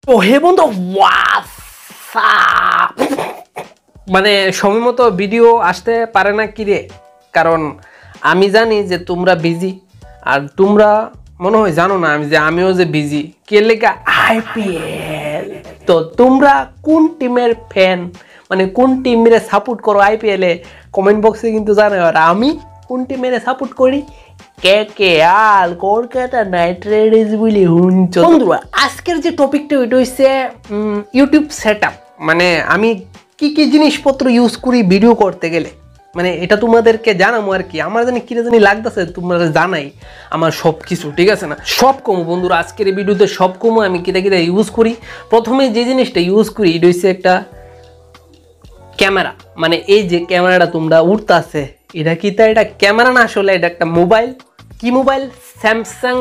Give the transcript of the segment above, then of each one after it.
তো হে বন্ধু হোয়াটসঅ্যাপ মানে সময় মতো ভিডিও আসতে পারে না কি রে, কারণ আমি জানি যে তোমরা বিজি, আর তোমরা মনে হয় জানো না আমি যে আমিও যে বিজি কে লেখা আইপিএল। তো তোমরা কোন টিমের ফ্যান, মানে কোন টিমের সাপোর্ট করো আইপিএল এ কমেন্ট বক্সে কিন্তু জানো। আর আমি কোন টিমের সাপোর্ট করি, কেকেআর কলকাতা নাইট রাইডার্স বলে হুঞ্চ। বন্ধুরা আজকের যে টপিকটা ওইটা হচ্ছে ইউটিউব সেটআপ, মানে আমি কি কি জিনিসপত্র ইউজ করি ভিডিও করতে গেলে, মানে এটা তোমাদেরকে জানাবো আর কি। আমার জানি কিরা জানি লাগতেছে, তোমরা জানাই আমার সব কিছু, ঠিক আছে না? সব কমো বন্ধুরা, আজকের এই ভিডিওতে সব কমো আমি কিটা কিটা ইউজ করি। প্রথমে যে জিনিসটা ইউজ করি এটা হচ্ছে একটা ক্যামেরা, মানে এই যে ক্যামেরাটা তোমরা উঠতেছে এটা কি, তা এটা ক্যামেরা না, আসলে এটা একটা মোবাইল। কি মোবাইল? স্যামসাং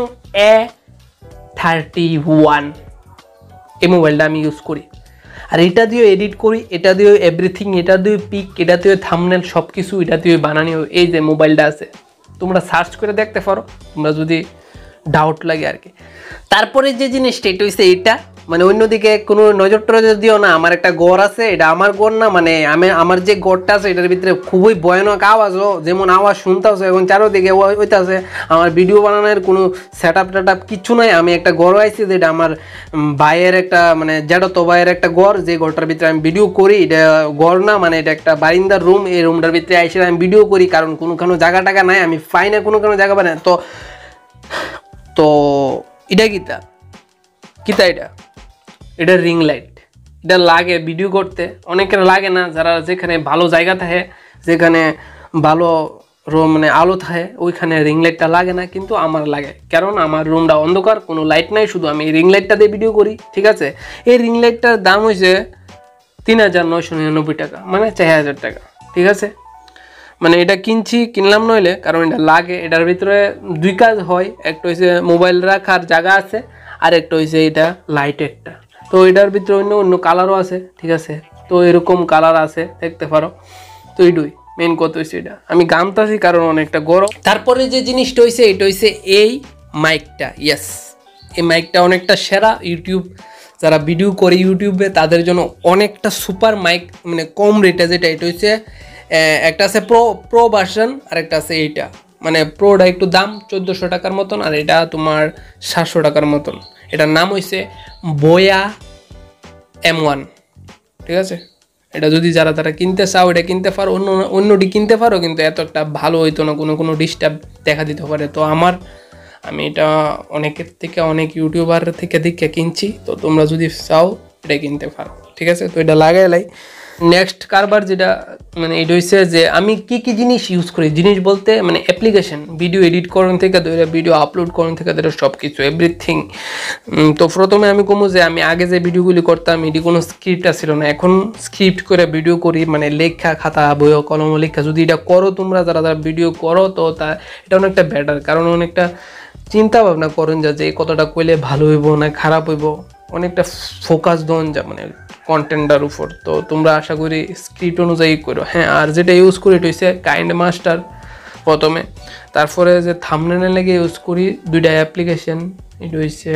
A31 এই মোবাইলটা আমি ইউজ করি। আর এটা দিয়ে এডিট করি, এটা দিয়ে এভরিথিং, এটা দিয়ে পিক, এটা দিয়ে থাম্বনেল, সব কিছু এটা দিয়ে বানানি। এই যে মোবাইলটা আছে তোমরা সার্চ করে দেখতে পারো তোমরা যদি ডাউট লাগে আর কি। তারপরে যে জিনিসটা এটা হচ্ছে এটা, মানে অন্যদিকে কোনো নজর টজর দিও না। আমার একটা গড় আছে, এটা আমার গড় না, মানে আমার যে গড়টা আছে এটার ভিতরে খুবই ভয়ানক আওয়াজও, যেমন আওয়াজ শুনতেছে এখন চারোদিকে ওইটাছে। আমার ভিডিও বানানোর কোনো সেট আপ টেটআপ কিচ্ছু নাই। আমি একটা গড় আইছি যেটা আমার ভাইয়ের একটা, মানে জ্যাঠতো ভাইয়ের একটা গড়, যে গড়টার ভিতরে আমি ভিডিও করি। এটা গড় না, মানে এটা একটা বারিন্দার রুম। এই রুমটার ভিতরে আইসে আমি ভিডিও করি, কারণ কোনো জায়গা টাকা নাই, আমি পাই না কোনো জায়গা পাই না। তো এটা কিতা এটা রিং লাইট। এটা লাগে ভিডিও করতে, অনেকের লাগে না, যারা যেখানে ভালো জায়গা থাকে, যেখানে ভালো মানে আলো থাকে, ওইখানে রিং লাইটটা লাগে না, কিন্তু আমার লাগে। কারণ আমার রুমটা অন্ধকার, কোনো লাইট নাই, শুধু আমি রিং লাইটটা দিয়ে ভিডিও করি, ঠিক আছে? এই রিং লাইটটার দাম হয়েছে ৩,৯৯৯ টাকা, মানে ৪,০০০ টাকা, ঠিক আছে? মানে এটা কিনলাম নইলে, কারণ এটা লাগে। এটার ভিতরে দুই কাজ হয়, একটা হচ্ছে মোবাইল রাখার জায়গা আছে, আর একটা হচ্ছে এটা লাইট একটা। তো এটার ভিতরে অন্য কালারও আছে, ঠিক আছে? তো এরকম কালার আছে, দেখতে পারো। তো এইটুই মেন কথা হচ্ছে এটা। আমি গামতাছি কারণ অনেকটা গরম। তারপরে যে জিনিসটা হয়েছে এটা হচ্ছে এই মাইকটা। ইয়েস, এই মাইকটা অনেকটা সেরা। ইউটিউব যারা ভিডিও করে ইউটিউবে তাদের জন্য অনেকটা সুপার মাইক, মানে কম রেটে যেটা, এটা হচ্ছে একটা আছে প্রো ভার্সন, আর একটা আছে এইটা। মানে প্রোটা একটু দাম ১৪০০ টাকার মতন, আর এটা তোমার ৭০০ টাকার মতন। এটার নাম হয়েছে বোয়া M1, ঠিক আছে? এটা যদি যারা কিনতে চাও এটা কিনতে পারো, অন্যটি কিনতে পারো, কিন্তু এত একটা ভালো হইতো না, কোনো ডিস্টার্ব দেখা দিতে পারে। তো আমি এটা অনেকের থেকে, অনেক ইউটিউবার থেকে কিনছি। তো তোমরা যদি চাও এটা কিনতে পারো, ঠিক আছে? তো এটা লাগাইলাই। নেক্সট কারবার যেটা, মানে এটা হচ্ছে যে আমি কি কি জিনিস ইউজ করি। জিনিস বলতে মানে অ্যাপ্লিকেশন, ভিডিও এডিট করেন থেকে ধরে ভিডিও আপলোড করেন থেকে ধরে সব কিছু, এভরিথিং। তো প্রথমে আমি কমু যে আমি আগে যে ভিডিওগুলি করতাম এটি কোনো স্ক্রিপ্ট ছিল না, এখন স্ক্রিপ্ট করে ভিডিও করি, মানে লেখা, খাতা, বই, কলম লেখা। যদি এটা করো তোমরা, যারা ভিডিও করো, তো এটা অনেকটা বেটার, কারণ অনেকটা চিন্তা ভাবনা করেন যে কতটা কইলে ভালো হইব না খারাপ হইব, অনেকটা ফোকাস দেন যা মানে কন্টেন্টটার উপর। তো তোমরা আশা করি স্ক্রিপ্ট অনুযায়ী করো। হ্যাঁ, আর যেটা ইউজ করি এটা হচ্ছে কাইন্ড মাস্টার প্রথমে, তারপরে যে থাম্বনেল লেগে ইউজ করি দুইটা অ্যাপ্লিকেশন। এটা হচ্ছে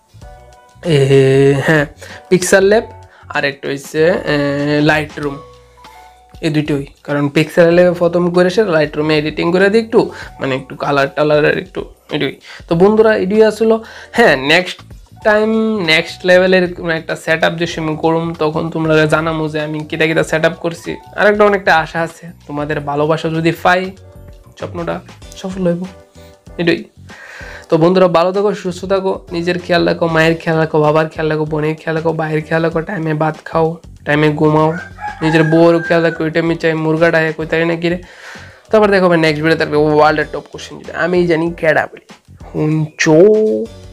হ্যাঁ পিক্সেল ল্যাব, আর একটা হচ্ছে লাইট রুম। এই দুটোই, কারণ পিক্সেল ল্যাবে প্রথম করে সে লাইট রুমে এডিটিং করে দিই একটু, মানে একটু কালার টালারের একটু এটুই। তো বন্ধুরা এটি আসলো। হ্যাঁ, নেক্সট লেভেলের একটা সেট আপ যে আমি করুম, তখন তোমরা জানামো যে আমি কিটা সেট আপ করছি। আর একটা অনেকটা আশা আছে, তোমাদের ভালোবাসা যদি পাই স্বপ্নটা সফল হইব, এটাই। তো বন্ধুরা ভালো থাকো, সুস্থ থাকো, নিজের খেয়াল রাখো, মায়ের খেয়াল রাখো, বাবার খেয়াল রাখো, বোনের খেয়াল রাখো, ভাইয়ের খেয়াল রাখো, টাইমে ভাত খাও, টাইমে ঘুমাও, নিজের বউর খেয়াল রাখো। ওই টাইমে চাই মুরগাটা হয় কই তাই না কিরে। তারপর দেখো নেক্সট ভিডিও থাকবে ওয়ার্ল্ডের টপ কোশ্চেন, যেটা আমি জানি কেডা বলি হুঞ্চো।